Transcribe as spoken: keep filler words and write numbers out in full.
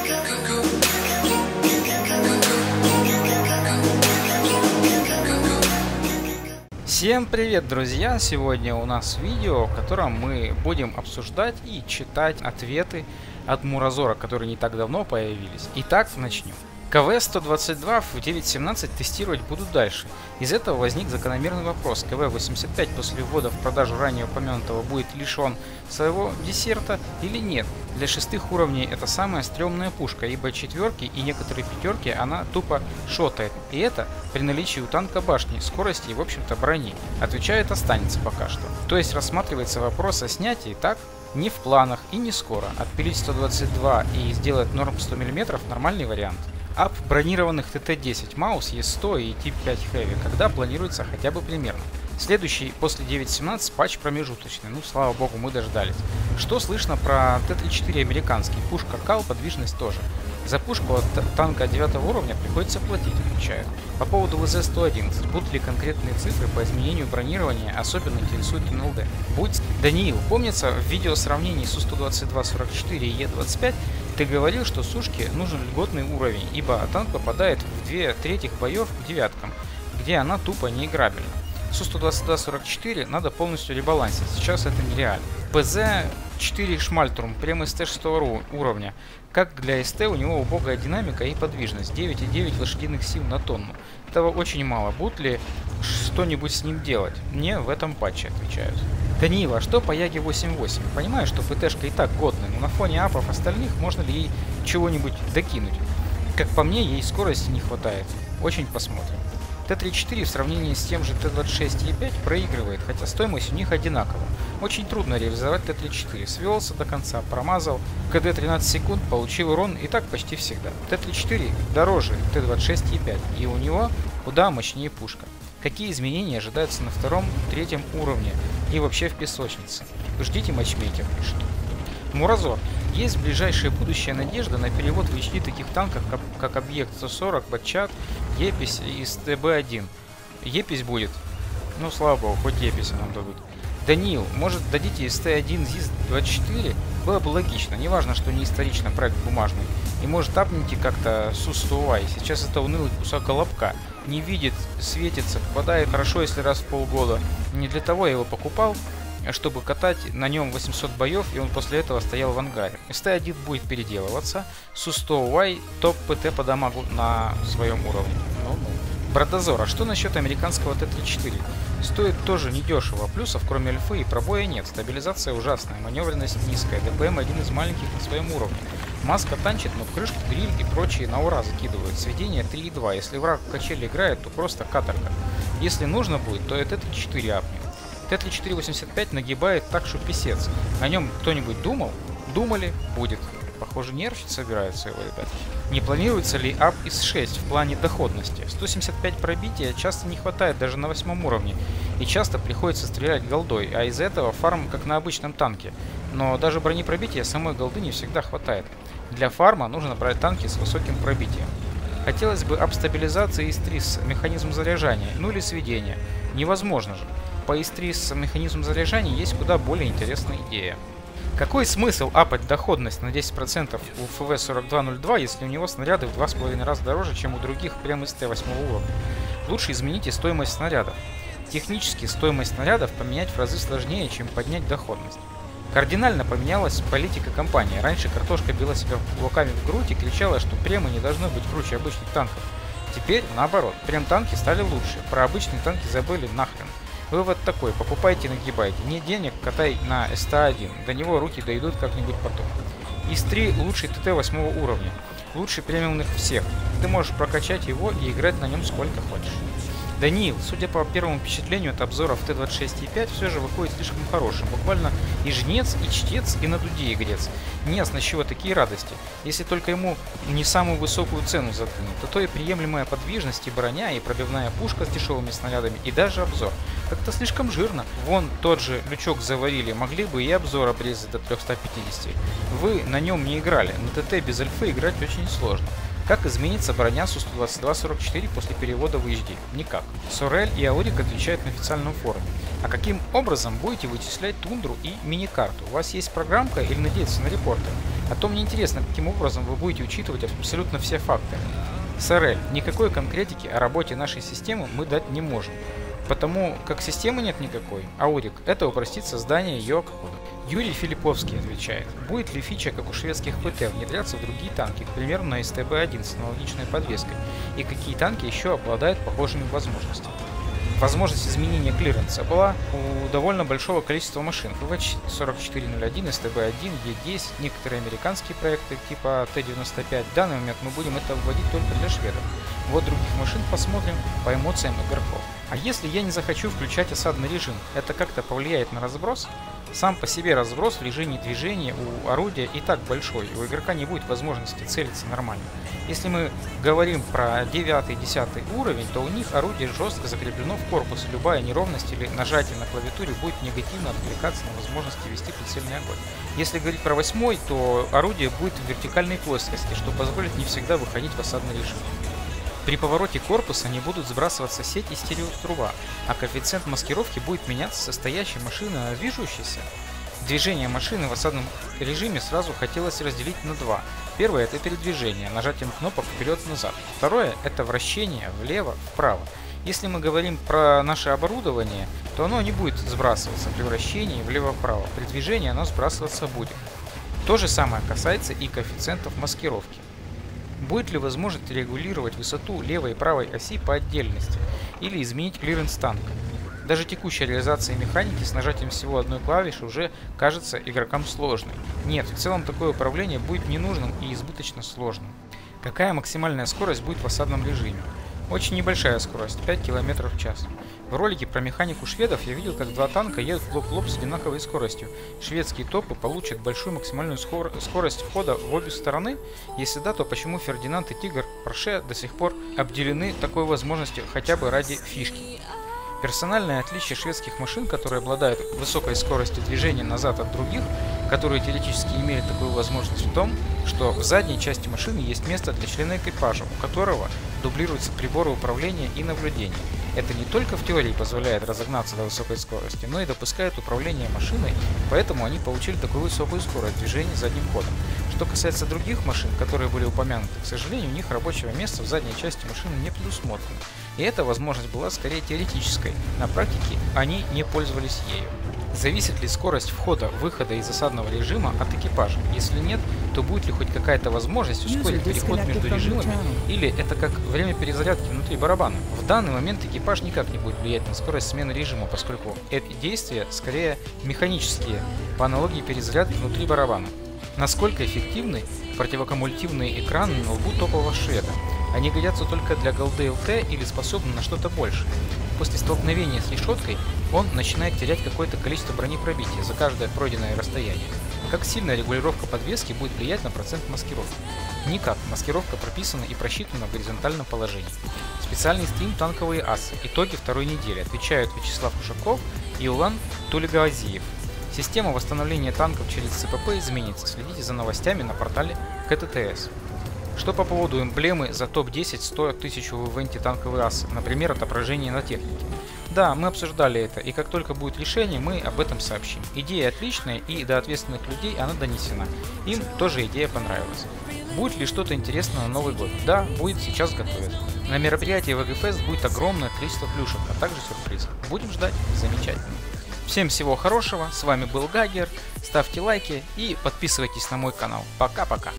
Всем привет, друзья! Сегодня у нас видео, в котором мы будем обсуждать и читать ответы от Муразора, которые не так давно появились. Итак, начнем. ка вэ сто двадцать два в девять точка семнадцать тестировать будут дальше. Из этого возник закономерный вопрос: ка вэ восемьдесят пять после ввода в продажу ранее упомянутого будет лишен своего десерта или нет? Для шестых уровней это самая стрёмная пушка, ибо четверки и некоторые пятерки она тупо шотает. И это при наличии у танка башни, скорости и в общем-то брони. Отвечает, останется пока что. То есть рассматривается вопрос о снятии, так? Не в планах и не скоро. Отпилить сто двадцать два и сделать норм сто миллиметров нормальный вариант. Ап бронированных тэ тэ десять Маус Е сто и Тип пять Heavy, когда планируется хотя бы примерно. Следующий после девять точка семнадцать патч промежуточный, ну слава богу мы дождались. Что слышно про тэ тридцать четыре американский? Пушка кал, подвижность тоже. За пушку от танка девятого уровня приходится платить, отвечают. По поводу вэ зэ сто одиннадцать, будут ли конкретные цифры по изменению бронирования, особенно интересует эн эл дэ. Будь Даниил, помнится в видео сравнении Су сто двадцать два сорок четыре и Е двадцать пять ты говорил, что Сушке нужен льготный уровень, ибо танк попадает в две трети боев к девяткам, где она тупо неиграбельна. Су сто двадцать два сорок четыре надо полностью ребалансить, сейчас это нереально. пэ зэ четыре Шмальтрум, прямо из тэ шестого уровня. Как для СТ у него убогая динамика и подвижность, девять целых девять десятых лошадиных сил на тонну. Этого очень мало, будут ли что-нибудь с ним делать? Мне в этом патче отвечают. Даниил, а что по Яге восемь восемь? Понимаю, что ПТшка и так годная, но на фоне апов остальных можно ли ей чего-нибудь докинуть? Как по мне, ей скорости не хватает. Очень посмотрим. тэ тридцать четыре в сравнении с тем же тэ двадцать шесть Е пять проигрывает, хотя стоимость у них одинакова. Очень трудно реализовать тэ тридцать четыре. Свелся до конца, промазал. ка дэ тринадцать секунд, получил урон, и так почти всегда. тэ тридцать четыре дороже тэ двадцать шесть Е пять, и у него куда мощнее пушка. Какие изменения ожидаются на втором, третьем уровне и вообще в песочнице? Ждите матчмейкер, пишет. Муразор. Есть в ближайшее будущее надежда на перевод в эйч ди таких танков, как, как Объект сто сорок, Батчат, Епись из тэ бэ один. Епись будет. Ну, слава богу, хоть Епись нам дадут. Даниил, может дадите из тэ один ЗИС двадцать четыре? Было бы логично, неважно, что не исторично проект бумажный. И может апните как-то Су сто Вай. Сейчас это унылый кусок колобка. Не видит, светится, попадает хорошо, если раз в полгода. Не для того я его покупал, чтобы катать на нем восемьсот боев, и он после этого стоял в ангаре. эс тэ один будет переделываться. Су сто Вай топ ПТ по дамагу на своем уровне. Ну-ну. Брадозор, а что насчет американского тэ тридцать четыре? Стоит тоже недешево, плюсов кроме альфы и пробоя нет, стабилизация ужасная, маневренность низкая, дэ пэ эм один из маленьких на своем уровне. Маска танчит, но в крышку дриль и прочие на ура закидывают. Сведение три и два, если враг в качели играет, то просто каторга. Если нужно будет, то и тэ тридцать четыре апнет. тэ тридцать четыре восемьдесят пять нагибает так, что писец. О нем кто-нибудь думал? Думали? Будет. Похоже, нервничать собираются его ребята. Не планируется ли ап из шесть в плане доходности? сто семьдесят пять пробития часто не хватает даже на восьмом уровне. И часто приходится стрелять голдой, а из-за этого фарм как на обычном танке. Но даже бронепробития самой голды не всегда хватает. Для фарма нужно брать танки с высоким пробитием. Хотелось бы ап стабилизации и стрис, механизм заряжания, ну или сведения. Невозможно же. По истрис механизму заряжания есть куда более интересная идея. Какой смысл апать доходность на десять процентов у эф вэ сорок два ноль два, если у него снаряды в два с половиной раза дороже, чем у других прямо из тэ восемь уровня? Лучше измените стоимость снарядов. Технически стоимость снарядов поменять в разы сложнее, чем поднять доходность. Кардинально поменялась политика компании. Раньше картошка била себя кулаками в грудь и кричала, что премы не должны быть круче обычных танков. Теперь наоборот, прем-танки стали лучше, про обычные танки забыли нахрен. Вывод такой: покупайте, нагибайте. Нет денег, катай на эс тэ один. До него руки дойдут как-нибудь потом. ИС три лучший тэ тэ восьмого уровня. Лучший премиумных всех. Ты можешь прокачать его и играть на нем сколько хочешь. Даниил, судя по первому впечатлению от обзоров тэ двадцать шесть Е пять, все же выходит слишком хорошим. Буквально и жнец, и чтец, и на дуде игрец. Неясно, с чего такие радости. Если только ему не самую высокую цену задвинут, то то и приемлемая подвижность, и броня, и пробивная пушка с дешевыми снарядами, и даже обзор. Как-то слишком жирно. Вон тот же лючок заварили, могли бы и обзор обрезать до трёхсот пятидесяти. Вы на нем не играли, на ТТ без альфы играть очень сложно. Как изменится броня Су сто двадцать два сорок четыре после перевода в эйч ди? Никак. Сорель и Аурик отвечают на официальном форуме. А каким образом будете вычислять тундру и миникарту? У вас есть программка или надеяться на репорты? А то мне интересно, каким образом вы будете учитывать абсолютно все факторы. эс эр эль, никакой конкретики о работе нашей системы мы дать не можем, потому как системы нет никакой. Аудик – это упростит создание ее. Юрий Филипповский отвечает, будет ли фича, как у шведских ПТ, внедряться в другие танки, к примеру, на эс тэ бэ один с аналогичной подвеской, и какие танки еще обладают похожими возможностями. Возможность изменения клиренса была у довольно большого количества машин. вэ сорок четыре ноль один, эс тэ бэ один, е десять, некоторые американские проекты типа тэ девяносто пять. В данный момент мы будем это вводить только для шведов. Вот других машин посмотрим по эмоциям игроков. А если я не захочу включать осадный режим, это как-то повлияет на разброс? Сам по себе разброс в режиме движения у орудия и так большой, у игрока не будет возможности целиться нормально. Если мы говорим про девятый-десятый уровень, то у них орудие жестко закреплено в корпус, любая неровность или нажатие на клавиатуре будет негативно откликаться на возможности вести прицельный огонь. Если говорить про восьмой, то орудие будет в вертикальной плоскости, что позволит не всегда выходить в осадный режим. При повороте корпуса не будут сбрасываться сеть и стереотруба, а коэффициент маскировки будет меняться со стоящей машины на движущейся. Движение машины в осадном режиме сразу хотелось разделить на два. Первое – это передвижение, нажатием кнопок вперед-назад. Второе – это вращение влево-вправо. Если мы говорим про наше оборудование, то оно не будет сбрасываться при вращении влево-вправо. При движении оно сбрасываться будет. То же самое касается и коэффициентов маскировки. Будет ли возможность регулировать высоту левой и правой оси по отдельности или изменить клиренс танка? Даже текущая реализация механики с нажатием всего одной клавиши уже кажется игрокам сложной. Нет, в целом такое управление будет ненужным и избыточно сложным. Какая максимальная скорость будет в осадном режиме? Очень небольшая скорость, пять километров в час. В ролике про механику шведов я видел, как два танка едут лоб в лоб с одинаковой скоростью. Шведские топы получат большую максимальную скор скорость входа в обе стороны? Если да, то почему Фердинанд и Тигр Порше до сих пор обделены такой возможностью хотя бы ради фишки? Персональное отличие шведских машин, которые обладают высокой скоростью движения назад от других, которые теоретически имели такую возможность, в том, что в задней части машины есть место для члена экипажа, у которого дублируются приборы управления и наблюдения. Это не только в теории позволяет разогнаться до высокой скорости, но и допускает управление машиной, поэтому они получили такую высокую скорость движения задним ходом. Что касается других машин, которые были упомянуты, к сожалению, у них рабочего места в задней части машины не предусмотрено. И эта возможность была скорее теоретической, на практике они не пользовались ею. Зависит ли скорость входа-выхода из осадного режима от экипажа? Если нет, то будет ли хоть какая-то возможность ускорить переход между режимами, или это как время перезарядки внутри барабана? В данный момент экипаж никак не будет влиять на скорость смены режима, поскольку эти действия скорее механические, по аналогии перезарядки внутри барабана. Насколько эффективны противокумулятивные экраны на лбу топового шведа? Они годятся только для голды эл тэ или способны на что-то большее. После столкновения с решеткой он начинает терять какое-то количество бронепробития за каждое пройденное расстояние. Как сильно регулировка подвески будет влиять на процент маскировки? Никак. Маскировка прописана и просчитана в горизонтальном положении. Специальный стрим «Танковые асы». Итоги второй недели. Отвечают Вячеслав Ушаков и Улан Тулегаазиев. Система восстановления танков через цэ пэ пэ изменится. Следите за новостями на портале ка тэ тэ эс. Что по поводу эмблемы за топ десять стоит тысячу в ивенте танковые асы, например, отображение на технике? Да, мы обсуждали это, и как только будет решение, мы об этом сообщим. Идея отличная, и до ответственных людей она донесена. Им тоже идея понравилась. Будет ли что-то интересное на Новый год? Да, будет, сейчас готовят. На мероприятии вэ гэ фест будет огромное количество плюшек, а также сюрпризов. Будем ждать. Замечательно. Всем всего хорошего, с вами был Гагер, ставьте лайки и подписывайтесь на мой канал. Пока-пока.